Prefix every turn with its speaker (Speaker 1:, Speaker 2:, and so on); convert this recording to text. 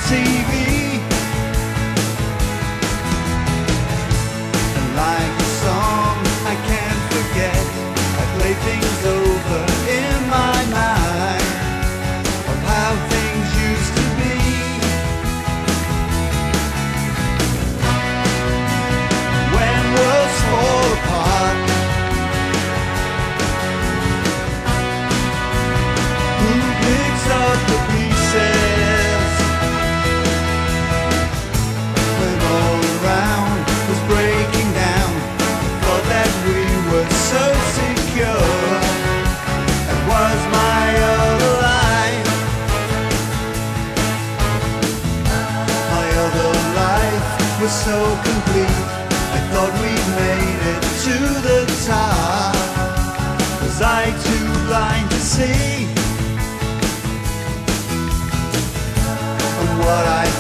Speaker 1: TV. And like a song I can't forget, I play things over in my mind of how things used to be. When worlds fall apart, who picks up the pieces when all around was breaking down? I thought that we were so secure. It was my other life. My other life was so complete. I thought we'd made it to the top. Was I too blind to see? And what I